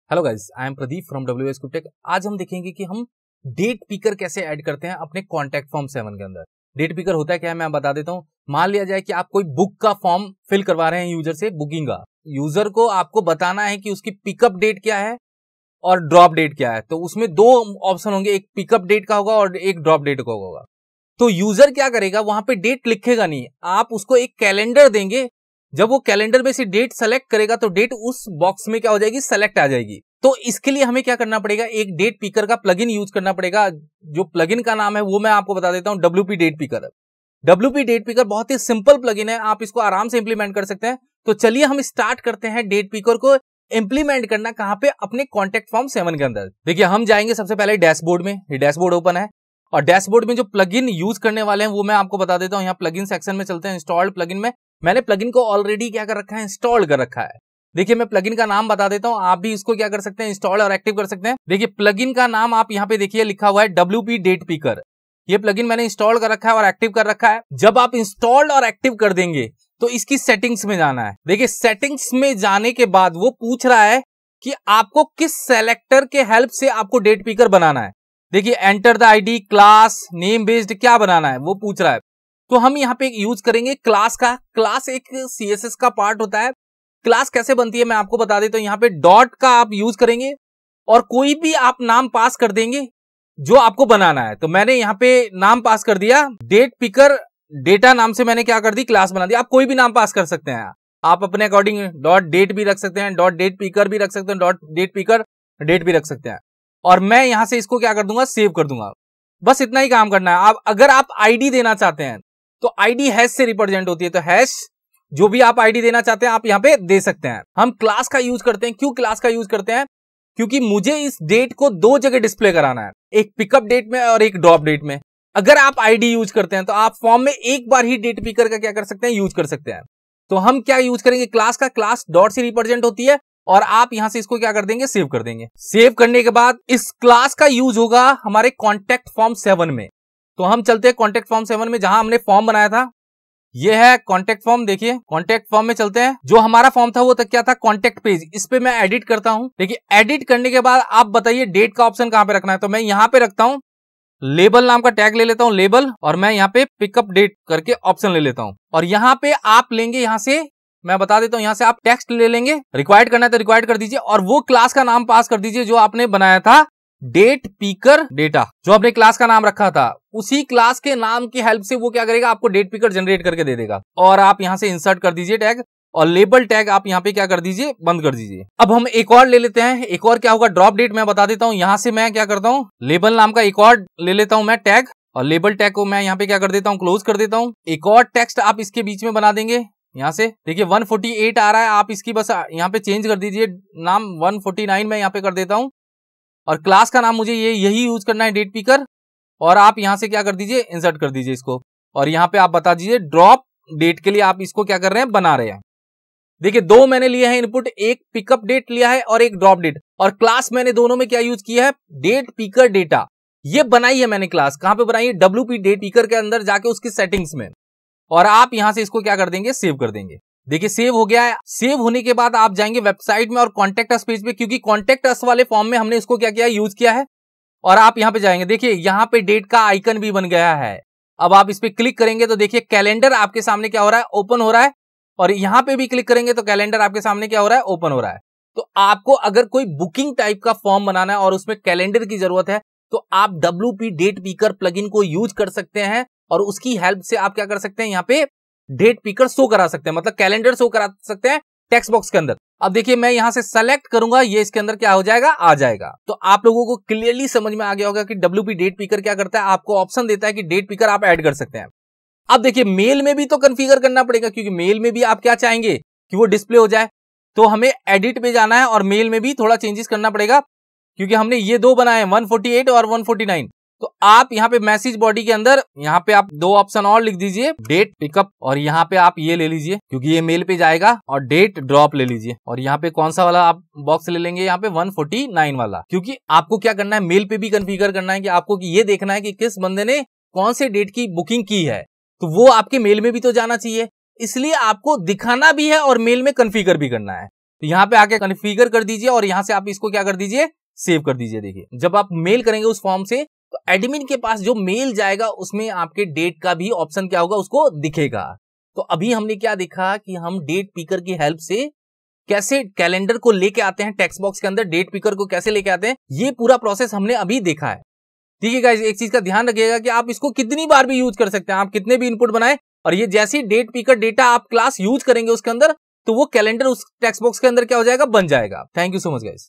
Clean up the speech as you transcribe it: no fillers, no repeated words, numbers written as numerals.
Hello guys, I am Pradeep from WS tech. आज हम देखेंगे कि हम डेट पिकर कैसे ऐड करते हैं अपने कॉन्टैक्ट फॉर्म 7 के अंदर। डेट पिकर होता है क्या है, मैं बता देता हूं। मान लिया जाए कि आप कोई बुक का फॉर्म फिल करवा रहे हैं यूजर से, बुकिंग का। यूजर को आपको बताना है कि उसकी पिकअप डेट क्या है और ड्रॉप डेट क्या है। तो उसमें दो ऑप्शन होंगे, एक पिकअप डेट का होगा और एक ड्रॉप डेट का होगा। तो यूजर क्या करेगा, वहां पे डेट लिखेगा नहीं, आप उसको एक कैलेंडर देंगे। जब वो कैलेंडर में से डेट सेलेक्ट करेगा तो डेट उस बॉक्स में क्या हो जाएगी, सेलेक्ट आ जाएगी। तो इसके लिए हमें क्या करना पड़ेगा, एक डेट पिकर का प्लगइन यूज करना पड़ेगा। जो प्लगइन का नाम है वो मैं आपको बता देता हूं, WP date picker. WP date picker बहुत ही सिंपल प्लगइन है, आप इसको आराम से इंप्लीमेंट कर सकते हैं। तो चलिए हम स्टार्ट करते हैं डेट पिकर को इंप्लीमेंट करना कहां पे, अपने कॉन्टैक्ट फॉर्म 7 के अंदर। देखिए हम जाएंगे सबसे पहले डैशबोर्ड में। ये डैशबोर्ड ओपन है और डैशबोर्ड में जो प्लगइन यूज करने वाले हैं वो मैं आपको बता देता हूं। यहाँ प्लगइन सेक्शन में चलते हैं, इंस्टॉल्ड प्लगइन में। मैंने प्लगइन को ऑलरेडी क्या कर रखा है, इंस्टॉल कर रखा है। देखिए मैं प्लगइन का नाम बता देता हूं, आप भी इसको क्या कर सकते हैं, इंस्टॉल और एक्टिव कर सकते हैं। देखिए प्लगइन का नाम आप यहाँ पे देखिए लिखा हुआ है WP डेट पिकर। ये प्लगइन मैंने इंस्टॉल कर रखा है और एक्टिव कर रखा है। जब आप इंस्टॉल और एक्टिव कर देंगे तो इसकी सेटिंग्स में जाना है। देखिए सेटिंग्स में जाने के बाद वो पूछ रहा है कि आपको किस सेलेक्टर के हेल्प से आपको डेट पिकर बनाना है। देखिए enter the ID, class, name based क्या बनाना है वो पूछ रहा है। तो हम यहाँ पे यूज करेंगे क्लास का। क्लास एक CSS का पार्ट होता है। क्लास कैसे बनती है मैं आपको बता देता हूं। यहाँ पे डॉट का आप यूज करेंगे और कोई भी आप नाम पास कर देंगे जो आपको बनाना है। तो मैंने यहाँ पे नाम पास कर दिया डेट पिकर डेटा नाम से, मैंने क्या कर दी, क्लास बना दी। आप कोई भी नाम पास कर सकते हैं, आप अपने अकॉर्डिंग डॉट डेट भी रख सकते हैं, डॉट डेट पिकर भी रख सकते हैं, डॉट डेट पिकर डेट भी रख सकते हैं। और मैं यहां से इसको क्या कर दूंगा, सेव कर दूंगा। बस इतना ही काम करना है। आप अगर आप आईडी देना चाहते हैं तो आईडी हैश से रिप्रेजेंट होती है, तो हैश जो भी आप आईडी देना चाहते हैं आप यहाँ पे दे सकते हैं। हम क्लास का यूज करते हैं। क्यों क्लास का यूज करते हैं, क्योंकि मुझे इस डेट को दो जगह डिस्प्ले कराना है, एक पिकअप डेट में और एक ड्रॉप डेट में। अगर आप आईडी यूज करते हैं तो आप फॉर्म में एक बार ही डेट पिकर का क्या कर सकते हैं, यूज कर सकते हैं। तो हम क्या यूज करेंगे, क्लास का। क्लास डॉट से रिप्रेजेंट होती है और आप यहां से इसको क्या कर देंगे, सेव कर देंगे। सेव करने के बाद इस क्लास का यूज होगा हमारे कॉन्टैक्ट फॉर्म 7 में। तो हम चलते हैं कॉन्टैक्ट फॉर्म 7 में, जहां हमने फॉर्म बनाया था। ये है कॉन्टैक्ट फॉर्म। देखिए कॉन्टैक्ट फॉर्म में चलते हैं। जो हमारा फॉर्म था वो तक क्या था, कॉन्टैक्ट पेज। इस पे मैं एडिट करता हूं। देखिए एडिट करने के बाद आप बताइए डेट का ऑप्शन कहां पे रखना है। तो मैं यहां पे रखता हूं, लेबल नाम का टैग ले लेता हूं, लेबल, और मैं यहाँ पे पिकअप डेट करके ऑप्शन ले लेता हूं। और यहाँ पे आप लेंगे, यहां से मैं बता देता हूं, यहां से आप टेक्स्ट ले लेंगे। रिक्वायर्ड करना है तो रिक्वायर्ड कर दीजिए और वो क्लास का नाम पास कर दीजिए जो आपने बनाया था, डेट पिकर डेटा। जो आपने क्लास का नाम रखा था उसी क्लास के नाम की हेल्प से वो क्या करेगा, आपको डेट पिकर जनरेट करके दे देगा। और आप यहां से इंसर्ट कर दीजिए टैग, और लेबल टैग आप यहाँ पे क्या कर दीजिए, बंद कर दीजिए। अब हम एक और ले लेते हैं। एक और क्या होगा, ड्रॉप डेट। मैं बता देता हूं, यहां से मैं क्या करता हूं, लेबल नाम का एक और ले लेता हूं मैं टैग, और लेबल टैग को मैं यहाँ पे क्या कर देता हूँ, क्लोज कर देता हूँ। एक और टेक्स्ट आप इसके बीच में बना देंगे। यहाँ से देखिए 148 आ रहा है, आप इसकी बस यहाँ पे चेंज कर दीजिए नाम, 149 मैं यहाँ पे कर देता हूँ। और क्लास का नाम मुझे यही यूज करना है, डेट पिकर। और आप यहां से क्या कर दीजिए, इंसर्ट कर दीजिए इसको। और यहाँ पे आप बता दीजिए ड्रॉप डेट के लिए आप इसको क्या कर रहे हैं, बना रहे हैं। देखिए दो मैंने लिए हैं इनपुट, एक पिकअप डेट लिया है और एक ड्रॉप डेट। और क्लास मैंने दोनों में क्या यूज किया है, डेट पिकर डेटा। ये बनाई है मैंने क्लास, कहां पे बनाई है, WP डेट पिकर के अंदर जाके उसकी सेटिंग्स में। और आप यहां से इसको क्या कर देंगे, सेव कर देंगे। देखिए सेव हो गया है। सेव होने के बाद आप जाएंगे वेबसाइट में और कॉन्टैक्ट अस पेज पे, क्योंकि कॉन्टैक्ट अस वाले फॉर्म में हमने इसको क्या किया, यूज किया है। और आप यहां पे जाएंगे, देखिए यहां पे डेट का आइकन भी बन गया है। अब आप इस पे क्लिक करेंगे तो देखिए कैलेंडर आपके सामने क्या हो रहा है, ओपन हो रहा है। और यहां पे भी क्लिक करेंगे तो कैलेंडर आपके सामने क्या हो रहा है, ओपन हो रहा है। तो आपको अगर कोई बुकिंग टाइप का फॉर्म बनाना है और उसमें कैलेंडर की जरूरत है तो आप WP डेट पिकर प्लगइन को यूज कर सकते हैं। और उसकी हेल्प से आप क्या कर सकते हैं, यहाँ पे डेट पिकर शो करा सकते हैं, मतलब कैलेंडर शो करा सकते हैं टेक्स्ट बॉक्स के अंदर। अब देखिए मैं यहां से सेलेक्ट करूंगा, ये इसके अंदर क्या हो जाएगा, आ जाएगा। तो आप लोगों को क्लियरली समझ में आ गया होगा कि WP डेट पिकर क्या करता है, आपको ऑप्शन देता है कि डेट पिकर आप ऐड कर सकते हैं। अब देखिए मेल में भी तो कॉन्फ़िगर करना पड़ेगा, क्योंकि मेल में भी आप क्या चाहेंगे कि वो डिस्प्ले हो जाए। तो हमें एडिट पे जाना है और मेल में भी थोड़ा चेंजेस करना पड़ेगा, क्योंकि हमने ये दो बनाए हैं, 148 और 149। तो आप यहाँ पे मैसेज बॉडी के अंदर यहाँ पे आप दो ऑप्शन और लिख दीजिए, डेट पिकअप, और यहाँ पे आप ये ले लीजिए क्योंकि ये मेल पे जाएगा, और डेट ड्रॉप ले लीजिए। और यहाँ पे कौन सा वाला आप बॉक्स ले लेंगे, यहाँ पे 149 वाला, क्योंकि आपको क्या करना है, मेल पे भी कॉन्फ़िगर करना है कि आपको ये देखना है कि किस बंदे ने कौन से डेट की बुकिंग की है। तो वो आपके मेल में भी तो जाना चाहिए, इसलिए आपको दिखाना भी है और मेल में कॉन्फ़िगर भी करना है। तो यहाँ पे आके कॉन्फ़िगर कर दीजिए और यहाँ से आप इसको क्या कर दीजिए, सेव कर दीजिए। देखिए जब आप मेल करेंगे उस फॉर्म से तो एडमिन के पास जो मेल जाएगा उसमें आपके डेट का भी ऑप्शन क्या होगा, उसको दिखेगा। तो अभी हमने क्या देखा कि हम डेट पिकर की हेल्प से कैसे कैलेंडर को लेके आते हैं, टेक्स्ट बॉक्स के अंदर डेट पिकर को कैसे लेके आते हैं, ये पूरा प्रोसेस हमने अभी देखा है। ठीक है गाइस, एक चीज का ध्यान रखिएगा कि आप इसको कितनी बार भी यूज कर सकते हैं, आप कितने भी इनपुट बनाए, और ये जैसी डेट पिकर डेटा आप क्लास यूज करेंगे उसके अंदर तो वो कैलेंडर उस टेक्स्ट बॉक्स के अंदर क्या हो जाएगा, बन जाएगा। Thank you so much guys.